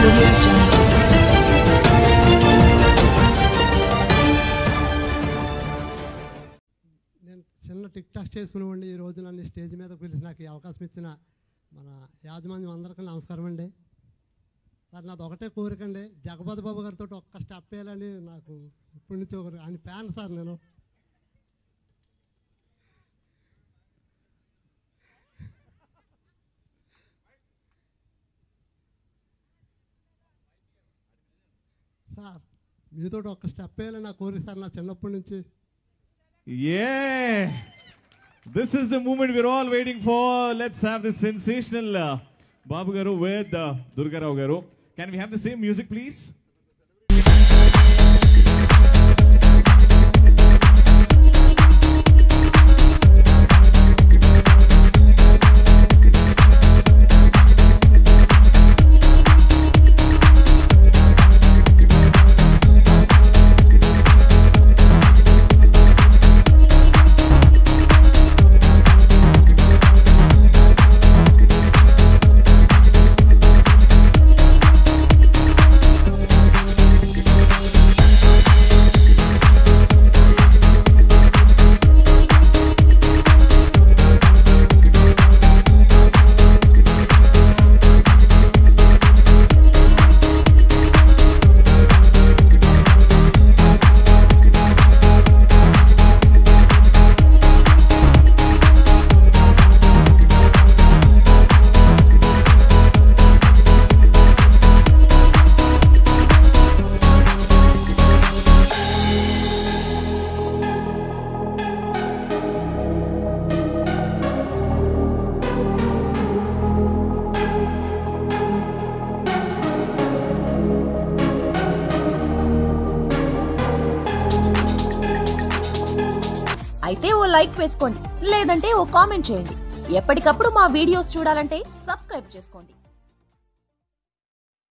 నేను చిన్న tick talk చేసుకునేవాడిని. ఈ రోజు నన్ను స్టేజ్ మీద పిలిచి నాకు ఈ అవకాశం ఇచ్చిన మన యాజమాన్యం అందరికీ నమస్కారం అండి. సార్ నాది ఒకటే కోరిక అండి, జగపతి బాబు గారితో ఒక్క స్టెప్ వేయాలని నాకు ఇప్పటి నుంచి ఆయన ఫ్యాన్ సార్ నేను. సార్ మీతో ఒక్క స్టెప్ వేయాలని నా కోరిక సార్, నా చిన్నప్పటి నుంచి. Yeah, this is the moment we're all waiting for. Let's have this sensational Babu Garu with Durga Rao Garu. Can we have the same music, please? అయితే ఓ లైక్ వేసుకోండి, లేదంటే ఓ కామెంట్ చేయండి. ఎప్పటికప్పుడు మా వీడియోస్ చూడాలంటే సబ్స్క్రైబ్ చేసుకోండి.